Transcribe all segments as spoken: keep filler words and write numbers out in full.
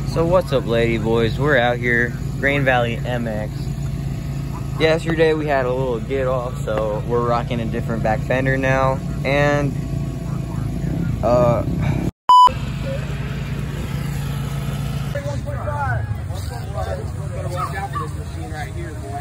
So what's up, lady boys? We're out here, Green Valley M X. Yesterday we had a little get off, so we're rocking a different back fender now. And uh Watch out for this machine right here, boy.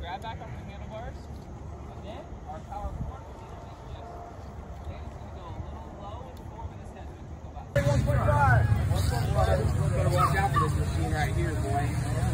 grab back off the handlebars, and then our power forward is just, Danny's going to go a little low and forward with his head, so we can go back. one point five. one point five. Better watch out for this machine right here, boy.